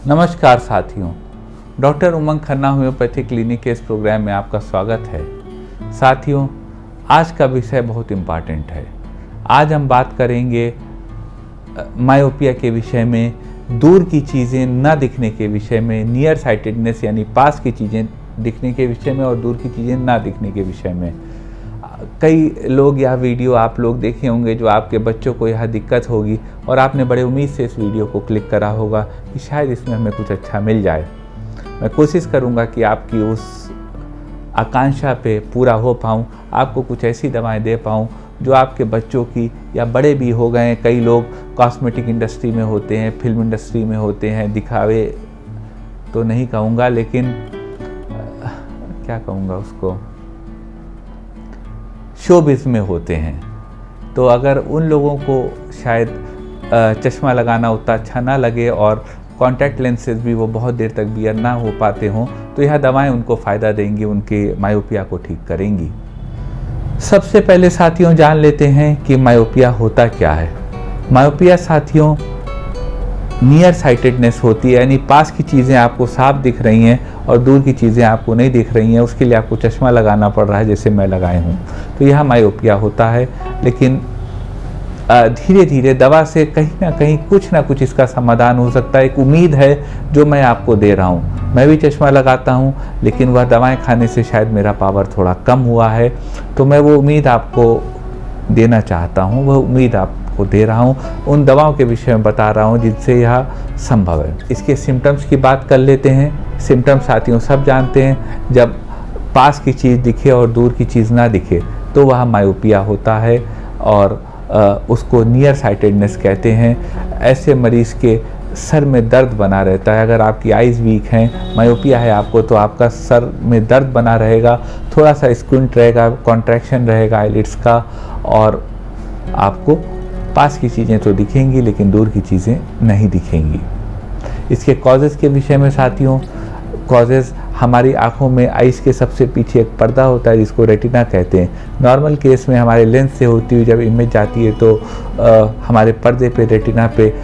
नमस्कार साथियों, doctor Umang Khanna homeopathy clinic के इस प्रोग्राम में आपका स्वागत है। साथियों, आज का विषय बहुत इम्पॉर्टेंट है। आज हम बात करेंगे मायोपिया के विषय में, दूर की चीज़ें न दिखने के विषय में, नियर साइटेडनेस यानी पास की चीज़ें दिखने के विषय में और दूर की चीज़ें ना दिखने के विषय में। कई लोग यह वीडियो आप लोग देखे होंगे जो आपके बच्चों को यह दिक्कत होगी और आपने बड़े उम्मीद से इस वीडियो को क्लिक करा होगा कि शायद इसमें हमें कुछ अच्छा मिल जाए। मैं कोशिश करूंगा कि आपकी उस आकांक्षा पे पूरा हो पाऊं, आपको कुछ ऐसी दवाएं दे पाऊं जो आपके बच्चों की या बड़े भी हो गए। कई लोग कॉस्मेटिक इंडस्ट्री में होते हैं, फिल्म इंडस्ट्री में होते हैं, दिखावे तो नहीं कहूँगा लेकिन क्या कहूँगा उसको, शोबिज़ में होते हैं। तो अगर उन लोगों को शायद चश्मा लगाना उतना अच्छा ना लगे और कॉन्टैक्ट लेंसेज भी वो बहुत देर तक बियर ना हो पाते हों, तो यह दवाएं उनको फ़ायदा देंगी, उनके मायोपिया को ठीक करेंगी। सबसे पहले साथियों जान लेते हैं कि मायोपिया होता क्या है। मायोपिया साथियों नियर साइटेडनेस होती है, यानी पास की चीज़ें आपको साफ दिख रही हैं और दूर की चीज़ें आपको नहीं दिख रही हैं, उसके लिए आपको चश्मा लगाना पड़ रहा है जैसे मैं लगाए हूँ, तो यह मायोपिया होता है। लेकिन धीरे धीरे दवा से कहीं ना कुछ इसका समाधान हो सकता है। एक उम्मीद है जो मैं आपको दे रहा हूँ। मैं भी चश्मा लगाता हूँ लेकिन वह दवाएं खाने से शायद मेरा पावर थोड़ा कम हुआ है, तो मैं वो उम्मीद आपको देना चाहता हूँ, वह उम्मीद आपको दे रहा हूँ, उन दवाओं के विषय में बता रहा हूँ जिनसे यह संभव है। इसके सिम्टम्स की बात कर लेते हैं। सिम्टम्स साथियों सब जानते हैं, जब पास की चीज़ दिखे और दूर की चीज़ ना दिखे तो वह मायोपिया होता है और उसको नियर साइटेडनेस कहते हैं। ऐसे मरीज़ के सर में दर्द बना रहता है। अगर आपकी आइज़ वीक हैं, मायोपिया है आपको, तो आपका सर में दर्द बना रहेगा, थोड़ा सा स्क्विंट रहेगा, कॉन्ट्रैक्शन रहेगा आईलिड्स का, और आपको पास की चीज़ें तो दिखेंगी लेकिन दूर की चीज़ें नहीं दिखेंगी। इसके कॉजेज़ के विषय में साथियों, कॉजेज़ हमारी आँखों में आइस के सबसे पीछे एक पर्दा होता है जिसको रेटिना कहते हैं। नॉर्मल केस में हमारे लेंस से होती हुई जब इमेज जाती है तो हमारे पर्दे पे, रेटिना पे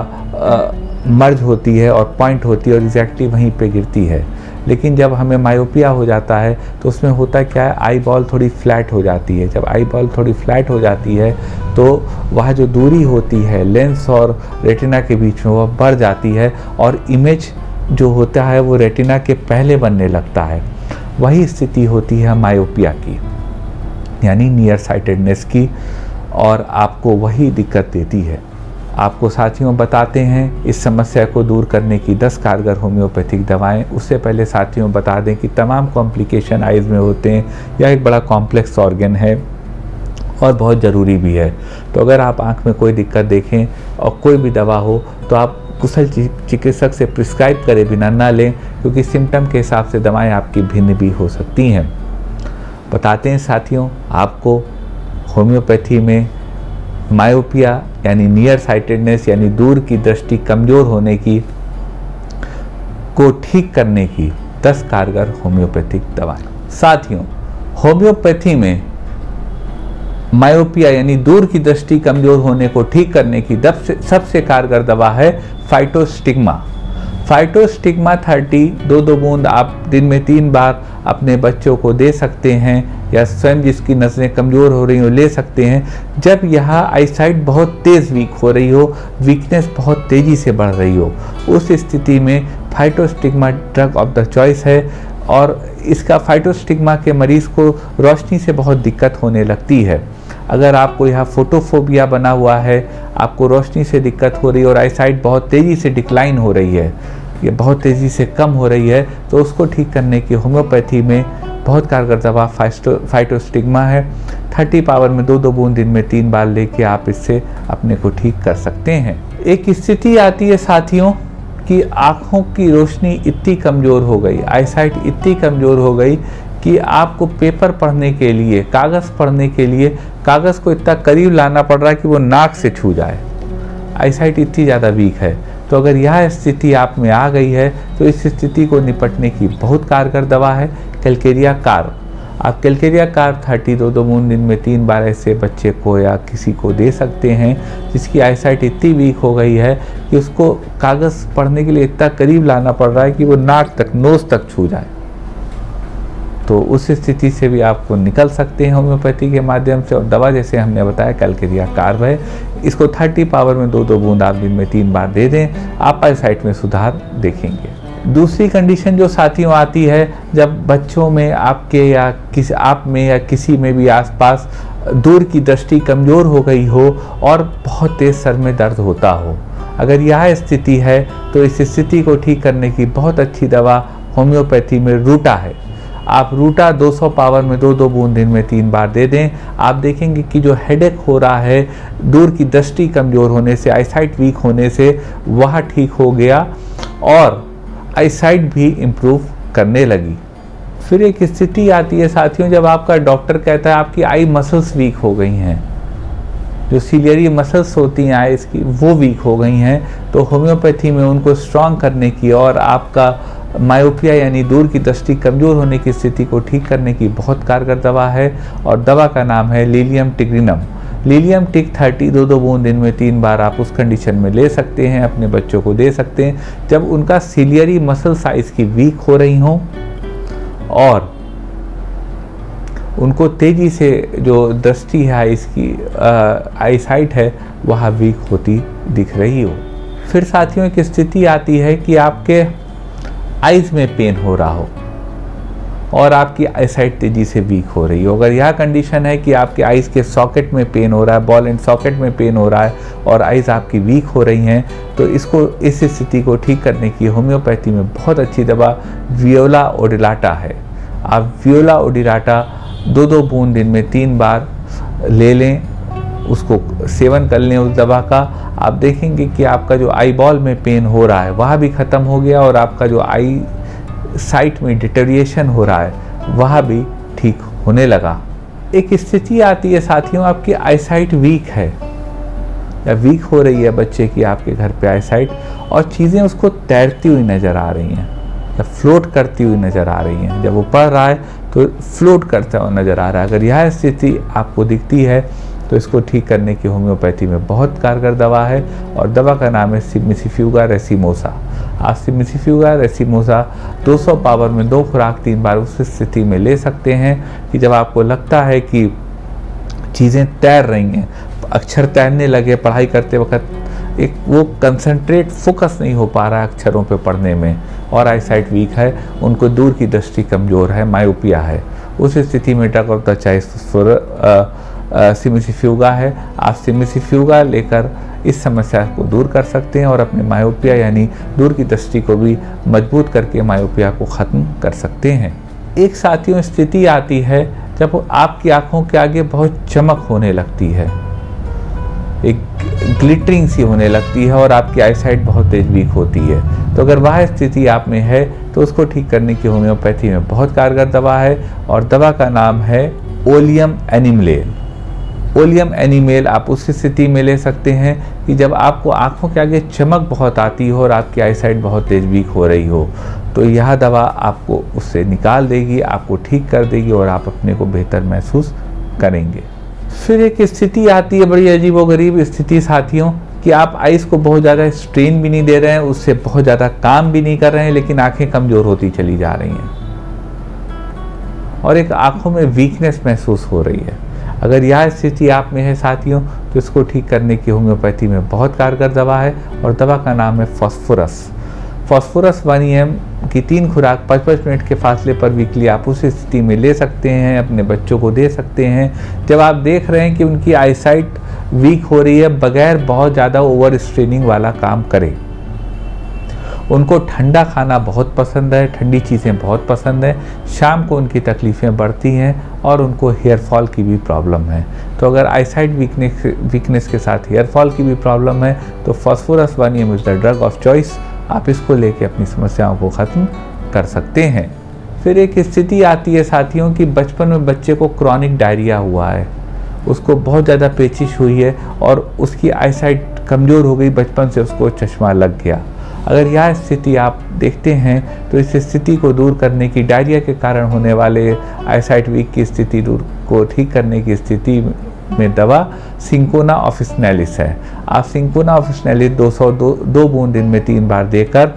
वह मर्ज होती है और पॉइंट होती है और एग्जैक्टली वहीं पे गिरती है। लेकिन जब हमें मायोपिया हो जाता है तो उसमें होता क्या है, आई बॉल थोड़ी फ्लैट हो जाती है। जब आई बॉल थोड़ी फ्लैट हो जाती है तो वह जो दूरी होती है लेंस और रेटिना के बीच में वह बढ़ जाती है और इमेज जो होता है वो रेटिना के पहले बनने लगता है। वही स्थिति होती है मायोपिया की, यानी नियर साइटेडनेस की, और आपको वही दिक्कत देती है। आपको साथियों बताते हैं इस समस्या को दूर करने की 10 कारगर होम्योपैथिक दवाएं। उससे पहले साथियों बता दें कि तमाम कॉम्प्लिकेशन आइज़ में होते हैं। यह एक बड़ा कॉम्प्लेक्स ऑर्गन है और बहुत ज़रूरी भी है। तो अगर आप आँख में कोई दिक्कत देखें और कोई भी दवा हो तो आप कुशल चिकित्सक से प्रिस्क्राइब करे बिना ना लें, क्योंकि सिम्टम के हिसाब से दवाएं आपकी भिन्न भी हो सकती हैं। बताते हैं साथियों आपको होम्योपैथी में मायोपिया यानी नियर साइटेडनेस यानी दूर की दृष्टि कमज़ोर होने की को ठीक करने की 10 कारगर होम्योपैथिक दवाएं। साथियों, होम्योपैथी में मायोपिया यानी दूर की दृष्टि कमज़ोर होने को ठीक करने की सबसे कारगर दवा है फाइटोस्टिग्मा। फाइटोस्टिग्मा 30 2 बूंद आप दिन में 3 बार अपने बच्चों को दे सकते हैं, या स्वयं जिसकी नज़रें कमज़ोर हो रही हो ले सकते हैं। जब यह आईसाइट बहुत तेज़ वीक हो रही हो, वीकनेस बहुत तेज़ी से बढ़ रही हो, उस स्थिति में physostigma drug of the choice है। और इसका फाइटोस्टिग्मा के मरीज़ को रोशनी से बहुत दिक्कत होने लगती है। अगर आपको यह फोटोफोबिया बना हुआ है, आपको रोशनी से दिक्कत हो रही है और आईसाइट बहुत तेज़ी से डिक्लाइन हो रही है, ये बहुत तेज़ी से कम हो रही है, तो उसको ठीक करने की होम्योपैथी में बहुत कारगर दवा फाइटोस्टिग्मा है। 30 पावर में 2 बूंद दिन में 3 बार लेके आप इससे अपने को ठीक कर सकते हैं। एक स्थिति आती है साथियों कि आँखों की रोशनी इतनी कमज़ोर हो गई, आईसाइट इतनी कमज़ोर हो गई कि आपको पेपर पढ़ने के लिए, कागज़ पढ़ने के लिए कागज़ को इतना करीब लाना पड़ रहा है कि वो नाक से छू जाए। आईसाइट इतनी ज़्यादा वीक है। तो अगर यह स्थिति आप में आ गई है तो इस स्थिति को निपटने की बहुत कारगर दवा है कैलकेरिया कार। आप कैलकेरिया कार्ब 30 2 बूंद दिन में 3 बार ऐसे बच्चे को या किसी को दे सकते हैं जिसकी आईसाइट इतनी वीक हो गई है कि उसको कागज़ पढ़ने के लिए इतना करीब लाना पड़ रहा है कि वो नाक तक, नोज़ तक छू जाए। तो उस स्थिति से भी आपको निकल सकते हैं होम्योपैथी के माध्यम से। और दवा जैसे हमने बताया कैलकेरिया कार्ब है, इसको 30 पावर में 2 बूंद आप दिन में 3 बार दे दें, आप आईसाइट में सुधार देखेंगे। दूसरी कंडीशन जो साथियों आती है, जब बच्चों में आपके या किसी आप में या किसी में भी आसपास दूर की दृष्टि कमज़ोर हो गई हो और बहुत तेज़ सर में दर्द होता हो। अगर यह स्थिति है तो इस स्थिति को ठीक करने की बहुत अच्छी दवा होम्योपैथी में रूटा है। आप रूटा 200 पावर में 2 बूंद दिन में 3 बार दे दें, आप देखेंगे कि जो हेडेक हो रहा है दूर की दृष्टि कमज़ोर होने से, आईसाइट वीक होने से, वह ठीक हो गया और आईसाइट भी इम्प्रूव करने लगी। फिर एक स्थिति आती है साथियों, जब आपका डॉक्टर कहता है आपकी आई मसल्स वीक हो गई हैं, जो सिलियरी मसल्स होती हैं आईज की वो वीक हो गई हैं, तो होम्योपैथी में उनको स्ट्रॉन्ग करने की और आपका मायोपिया यानी दूर की दृष्टि कमज़ोर होने की स्थिति को ठीक करने की बहुत कारगर दवा है। और दवा का नाम है लीलियम टिग्रिनम। लीलियम टिक 30 2 बूंद दिन में 3 बार आप उस कंडीशन में ले सकते हैं, अपने बच्चों को दे सकते हैं जब उनका सिलियरी मसल साइज की वीक हो रही हो और उनको तेज़ी से जो दृष्टि है इसकी आईसाइट है वह वीक होती दिख रही हो। फिर साथियों एक स्थिति आती है कि आपके आइज़ में पेन हो रहा हो और आपकी आईसाइट तेज़ी से वीक हो रही हो। अगर यह कंडीशन है कि आपके आइज़ के सॉकेट में पेन हो रहा है, बॉल एंड सॉकेट में पेन हो रहा है और आइज़ आपकी वीक हो रही हैं, तो इस स्थिति को ठीक करने की होम्योपैथी में बहुत अच्छी दवा वियोला ओडिलाटा है। आप वियोला ओडिलाटा 2 बूंद दिन में 3 बार ले लें, उसको सेवन कर लें उस दवा का। आप देखेंगे कि आपका जो आई बॉल में पेन हो रहा है वह भी ख़त्म हो गया और आपका जो आई साइट में डिटेरिएशन हो रहा है वह भी ठीक होने लगा। एक स्थिति आती है साथियों, आपकी आईसाइट वीक है या वीक हो रही है बच्चे की आपके घर पे आईसाइट और चीज़ें उसको तैरती हुई नज़र आ रही हैं या फ्लोट करती हुई नज़र आ रही हैं। जब वो पढ़ रहा है तो फ्लोट करता हुआ नज़र आ रहा है। अगर यह स्थिति आपको दिखती है तो इसको ठीक करने की होम्योपैथी में बहुत कारगर दवा है और दवा का नाम है सिमिसिफ्यूगा रेसिमोसा। आप सिमिसिफ्यूगा रेसिमोसा 200 पावर में 2 खुराक 3 बार उस स्थिति में ले सकते हैं कि जब आपको लगता है कि चीज़ें तैर रही हैं, अक्षर तैरने लगे पढ़ाई करते वक्त, एक वो कंसंट्रेट फोकस नहीं हो पा रहा है अक्षरों पे पढ़ने में और आईसाइट वीक है, उनको दूर की दृष्टि कमज़ोर है, मायोपिया है, उस स्थिति में drug of the choice cimicifuga है। आप सिमिसिफ्यूगा लेकर इस समस्या को दूर कर सकते हैं और अपने मायोपिया यानी दूर की दृष्टि को भी मजबूत करके मायोपिया को ख़त्म कर सकते हैं। एक साथियों स्थिति आती है जब आपकी आँखों के आगे बहुत चमक होने लगती है, एक ग्लिटरिंग सी होने लगती है और आपकी आईसाइट बहुत तेज वीक होती है। तो अगर वह स्थिति आप में है तो उसको ठीक करने की होम्योपैथी में बहुत कारगर दवा है और दवा का नाम है ओलियम एनिमलेल। ओलियम एनिमेल आप उस स्थिति में ले सकते हैं कि जब आपको आँखों के आगे चमक बहुत आती हो और आपकी आईसाइट बहुत तेज वीक हो रही हो, तो यह दवा आपको उससे निकाल देगी, आपको ठीक कर देगी और आप अपने को बेहतर महसूस करेंगे। फिर एक स्थिति आती है बड़ी अजीबोगरीब स्थिति साथियों कि आप आइज़ को बहुत ज़्यादा स्ट्रेन भी नहीं दे रहे हैं, उससे बहुत ज़्यादा काम भी नहीं कर रहे हैं, लेकिन आँखें कमज़ोर होती चली जा रही हैं और एक आँखों में वीकनेस महसूस हो रही है। अगर यह स्थिति आप में है साथियों तो इसको ठीक करने की होम्योपैथी में बहुत कारगर दवा है और दवा का नाम है फॉस्फोरस। फॉस्फोरस 1 EM की 3 खुराक 5-5 मिनट के फासले पर वीकली आप उस स्थिति में ले सकते हैं, अपने बच्चों को दे सकते हैं जब आप देख रहे हैं कि उनकी आईसाइट वीक हो रही है बगैर बहुत ज़्यादा ओवर स्ट्रेनिंग वाला काम करे। उनको ठंडा खाना बहुत पसंद है, ठंडी चीज़ें बहुत पसंद है, शाम को उनकी तकलीफ़ें बढ़ती हैं और उनको हेयर फॉल की भी प्रॉब्लम है। तो अगर आईसाइट वीकनेस के साथ हेयर फॉल की भी प्रॉब्लम है तो phosphorus 1 EM is the drug of choice. आप इसको लेके अपनी समस्याओं को ख़त्म कर सकते हैं। फिर एक स्थिति आती है साथियों कि बचपन में बच्चे को क्रॉनिक डायरिया हुआ है, उसको बहुत ज़्यादा पेचिश हुई है और उसकी आईसाइट कमज़ोर हो गई, बचपन से उसको चश्मा लग गया। अगर यह स्थिति आप देखते हैं तो इस स्थिति को दूर करने की, डायरिया के कारण होने वाले आईसाइट वीक की स्थिति को ठीक करने की स्थिति में दवा सिंकोना ऑफिसनेलिस है। आप सिंकोना ऑफिसनेलिस 202 बूंद दिन में 3 बार देकर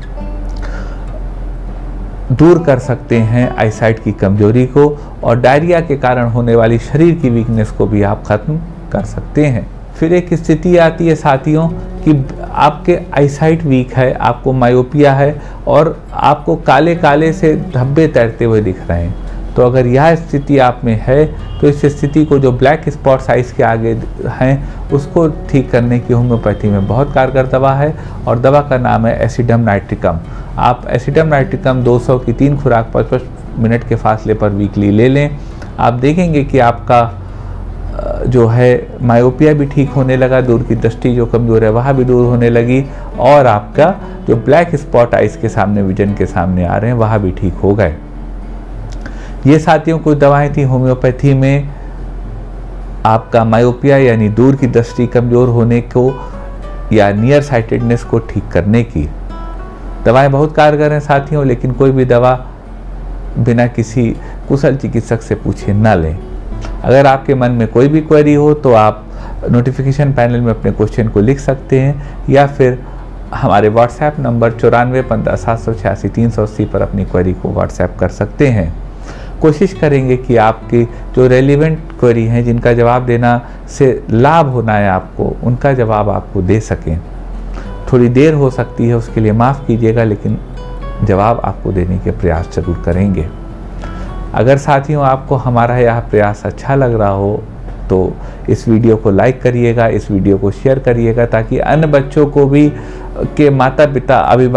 दूर कर सकते हैं आईसाइट की कमजोरी को, और डायरिया के कारण होने वाली शरीर की वीकनेस को भी आप खत्म कर सकते हैं। फिर एक स्थिति आती है साथियों कि आपके आईसाइट वीक है, आपको मायोपिया है और आपको काले काले से धब्बे तैरते हुए दिख रहे हैं। तो अगर यह स्थिति आप में है तो इस स्थिति को, जो ब्लैक स्पॉट साइज के आगे हैं, उसको ठीक करने की होम्योपैथी में बहुत कारगर दवा है, और दवा का नाम है एसिडम नाइट्रिकम। आप एसिडम नाइट्रिकम 200 की 3 खुराक 55 मिनट के फासले पर वीकली ले लें। आप देखेंगे कि आपका जो है मायोपिया भी ठीक होने लगा, दूर की दृष्टि जो कमज़ोर है वह भी दूर होने लगी, और आपका जो ब्लैक स्पॉट आइज के सामने, विजन के सामने आ रहे हैं, वह भी ठीक हो गए। ये साथियों कुछ दवाएं थी होम्योपैथी में आपका मायोपिया यानी दूर की दृष्टि कमज़ोर होने को या नियर साइटेडनेस को ठीक करने की। दवाएं बहुत कारगर हैं साथियों, लेकिन कोई भी दवा बिना किसी कुशल चिकित्सक से पूछे न लें। अगर आपके मन में कोई भी क्वेरी हो तो आप नोटिफिकेशन पैनल में अपने क्वेश्चन को लिख सकते हैं, या फिर हमारे व्हाट्सएप नंबर 94 15 786 380 पर अपनी क्वेरी को व्हाट्सएप कर सकते हैं। कोशिश करेंगे कि आपकी जो रेलिवेंट क्वेरी हैं, जिनका जवाब देना से लाभ होना है आपको, उनका जवाब आपको दे सकें। थोड़ी देर हो सकती है, उसके लिए माफ़ कीजिएगा, लेकिन जवाब आपको देने के प्रयास जरूर करेंगे। अगर साथियों आपको हमारा यह प्रयास अच्छा लग रहा हो तो इस वीडियो को लाइक करिएगा, इस वीडियो को शेयर करिएगा, ताकि अन्य बच्चों को भी, के माता पिता,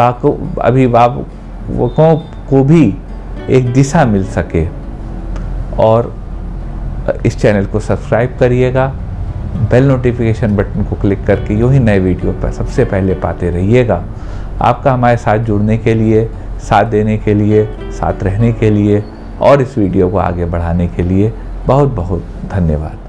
अभिभावकों को भी एक दिशा मिल सके। और इस चैनल को सब्सक्राइब करिएगा, बेल नोटिफिकेशन बटन को क्लिक करके यूँ ही नए वीडियो पर सबसे पहले पाते रहिएगा। आपका हमारे साथ जुड़ने के लिए, साथ देने के लिए, साथ रहने के लिए और इस वीडियो को आगे बढ़ाने के लिए बहुत बहुत धन्यवाद।